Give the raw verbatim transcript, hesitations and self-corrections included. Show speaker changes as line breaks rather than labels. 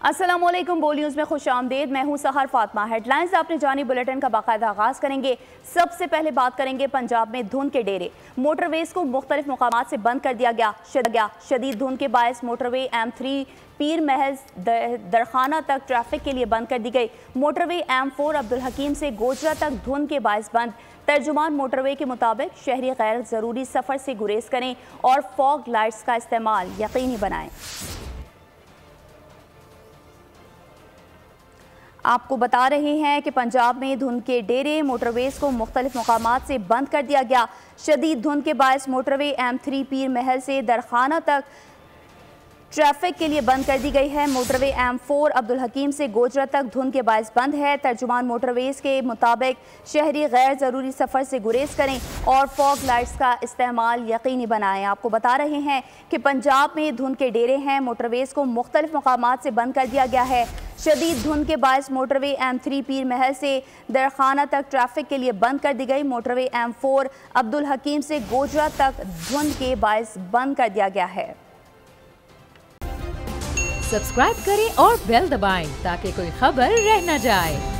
अस्सलामुअलैकुम, बोल न्यूज़ में खुश आमदेद। मैं हूं सहर फातिमा। हेडलाइंस आपने जानी बुलेटिन का बाकायदा आगाज़ करेंगे। सबसे पहले बात करेंगे पंजाब में धुंध के डेरे। मोटरवेज को मुख्तलिफ मकामात से बंद कर दिया गया गया शदीद धुंध के बायस मोटरवे एम थ्री पीर महल दरखाना तक ट्रैफिक के लिए बंद कर दी गई। Motorway M four Abdul Hakim से गोजरा तक धुंध के बायस बंद। तर्जुमान मोटरवे के मुताबिक शहरी गैर ज़रूरी सफ़र से गुरेज करें और फॉग लाइट्स का इस्तेमाल यकीनी बनाएं। आपको बता रहे हैं कि पंजाब में धुंध के डेरे मोटरवेज को मुख्तलिफ मकामात से बंद कर दिया गया। शदीद धुंध के बायस मोटरवे एम थ्री पीर महल से दरखाना तक ट्रैफिक के लिए बंद कर दी गई है। Motorway M four Abdul Hakim से गोजरा तक धुंध के बायस बंद है। तर्जुमान मोटरवेज के मुताबिक शहरी गैर ज़रूरी सफ़र से गुरेज करें और फॉग लाइट्स का इस्तेमाल यकीनी बनाएं। आपको बता रहे हैं कि पंजाब में धुंध के डेरे हैं। मोटरवेज को मुख्तलिफ मकामात से बंद कर दिया गया है। शदीद धुंध के बायस मोटरवे एम थ्री पीर महल से दरखाना तक ट्रैफिक के लिए बंद कर दी गई। Motorway M four Abdul Hakim से गोजरा तक धुंध के बायस बंद कर दिया गया है।
सब्सक्राइब करें और बेल दबाएं ताकि कोई खबर रह न जाए।